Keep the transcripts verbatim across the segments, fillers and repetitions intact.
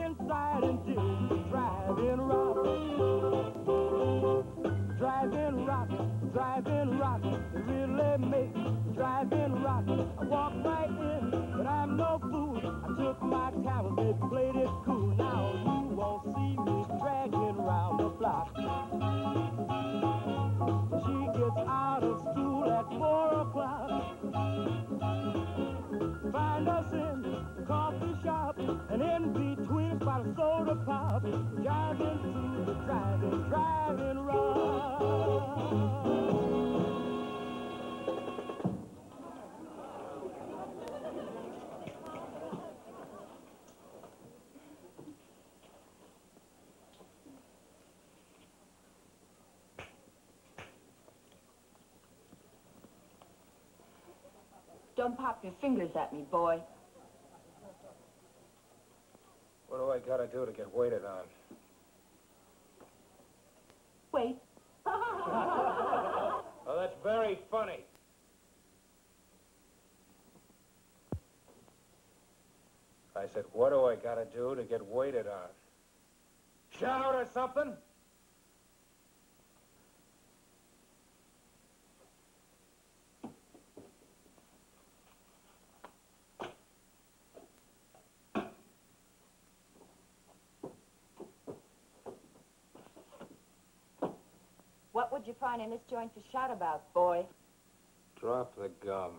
inside and dig, driving rock. Driving rock, driving rock, it really makes driving rock. I walked right in, but I'm no fool. I took my time, they played it cool. Now you won't see me dragging round the block. She gets out of school at four o'clock. Find us in the coffee shop, and in between us by the soda pop, driving through the driving, driving rock. Don't pop your fingers at me, boy. What do I gotta do to get waited on? Wait. Oh, that's very funny. I said, what do I gotta do to get waited on? Shout or something? What would you find in this joint to shout about, boy? Drop the gum.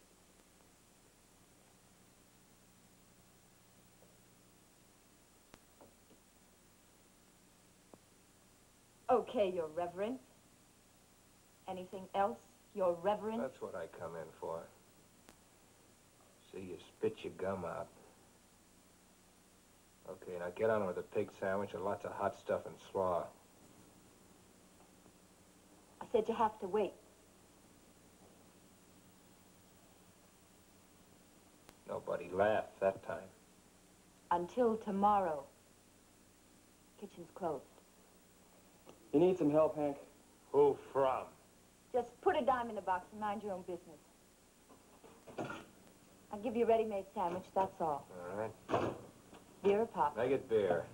Okay, Your Reverence. Anything else, Your Reverence? That's what I come in for. See you spit your gum out. Okay, now get on with the pig sandwich and lots of hot stuff and slaw. I said you have to wait. Nobody laughed that time. Until tomorrow. Kitchen's closed. You need some help, Hank? Who from? Just put a dime in the box and mind your own business. I'll give you a ready-made sandwich, that's all. All right. Beer or pop? I get beer.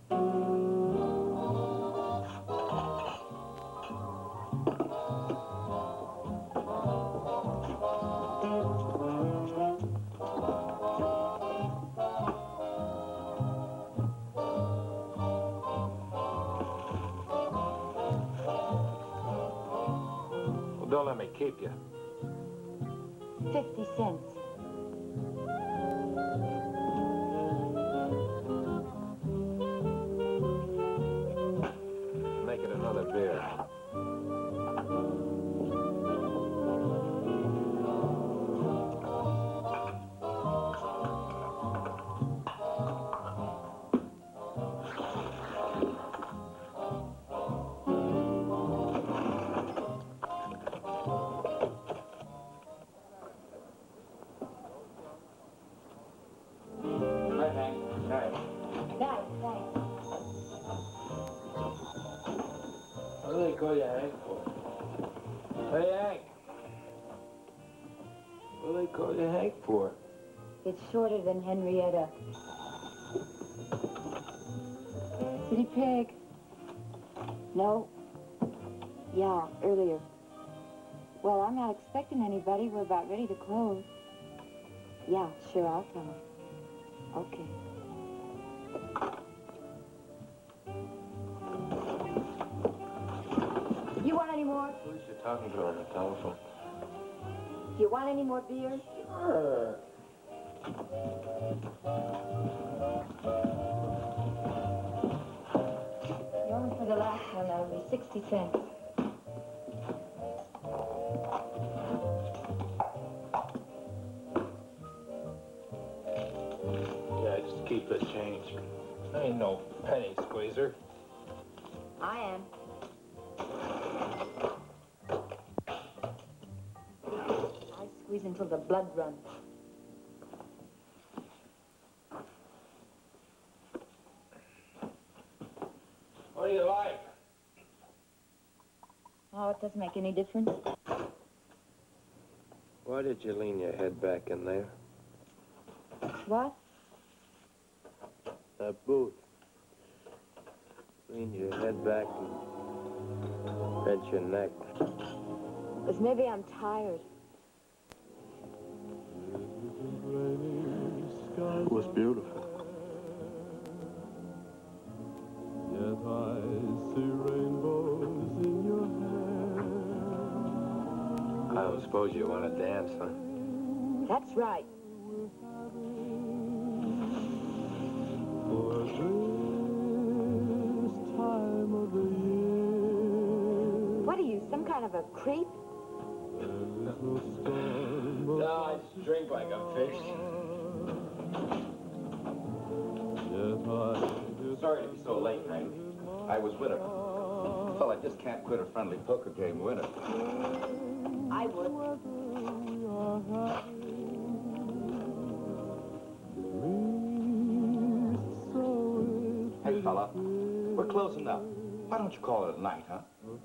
Don't let me keep you. Fifty cents. Make it another beer. Call you Hank for? Hey, Hank. What do they call you Hank for? It's shorter than Henrietta. City Pig. No. Yeah, earlier. Well, I'm not expecting anybody. We're about ready to close. Yeah, sure, I'll tell them. Okay. You want any more? Who is you talking to on the telephone? You want any more beer? Sure. The only for the last one, that'll be sixty cents. Yeah, just keep the change. I ain't no penny squeezer. I am. I squeeze until the blood runs. What do you like? Oh, it doesn't make any difference. Why did you lean your head back in there? What? That booth. Lean your head back and bend your neck. Because maybe I'm tired. It was beautiful. Yet I see rainbows in your hair. I don't suppose you want to dance, huh? That's right. For this time of the year. What are you, some kind of a creep? No, I just drink like a fish. Sorry to be so late, Hank. I was with her. Well, I just can't quit a friendly poker game winner. I would. Hey, fella, we're closing up. Why don't you call it a night, huh?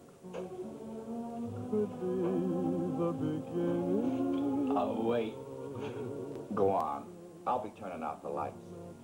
Oh, wait. Go on. I'll be turning out the lights.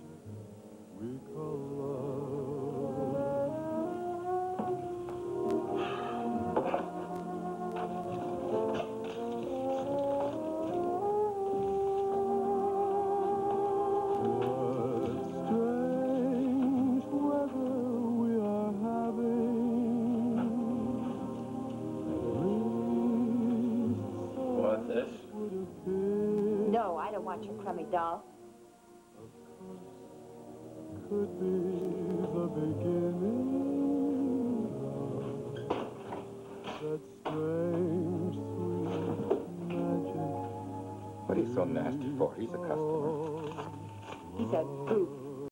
Want this? No, I don't want your crummy doll. Could be the beginning of that strange, sweet magic. What are you so nasty for? He's a customer. He said, fruit.